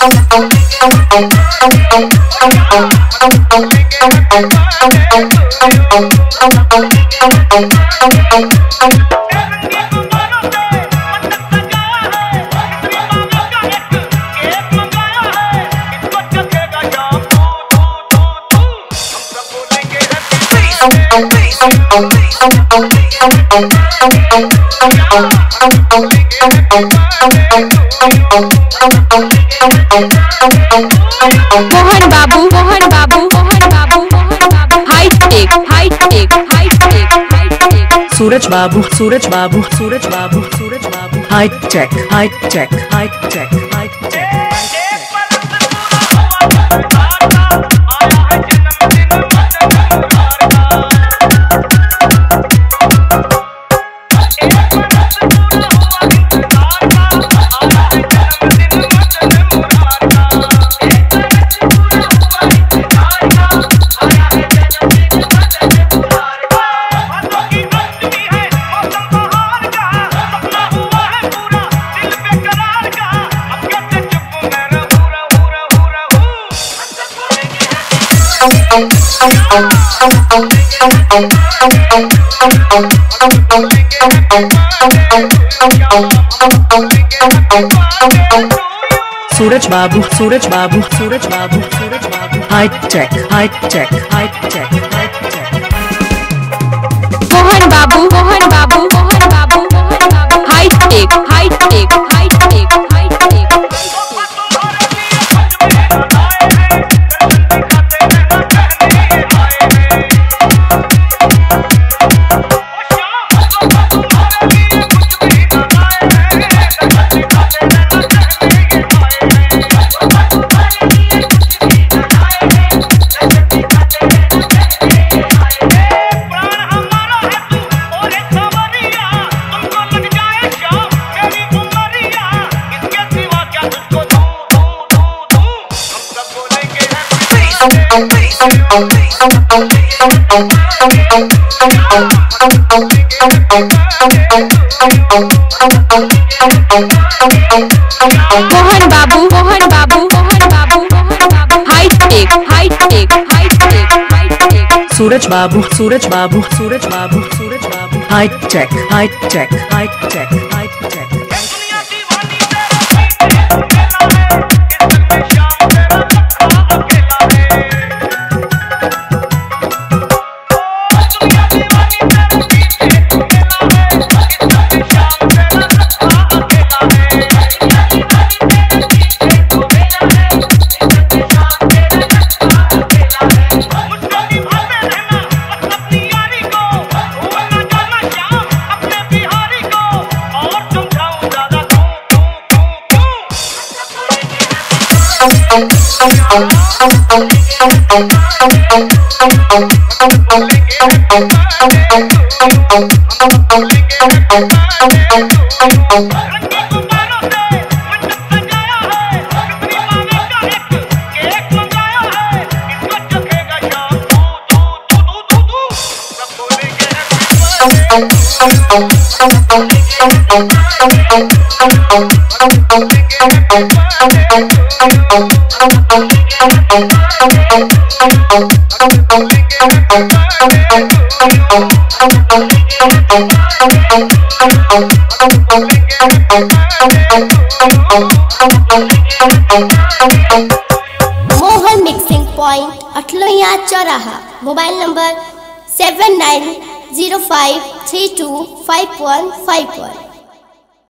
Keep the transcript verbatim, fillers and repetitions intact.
Mohan Babu Mohan Babu Mohan Babu Mohan Babu high tech high tech high tech high tech Suraj Babu Suraj Babu Suraj Babu Suraj Babu high tech high tech high tech high tech Suraj Babu Suraj Babu Suraj Babu Suraj Babu high tech high tech high tech high tech Mohan Babu Mohan Babu Mohan Babu Mohan Babu high tech high tech high tech high tech Mohan Babu Mohan Babu Mohan Babu Mohan Babu high tech high tech high tech high tech Suraj Babu Suraj Babu Suraj Babu Suraj Babu high tech high tech high tech high tech Mohan mixing point Athloiya चौराहा। Mobile number seven nine zero five three two five one five one.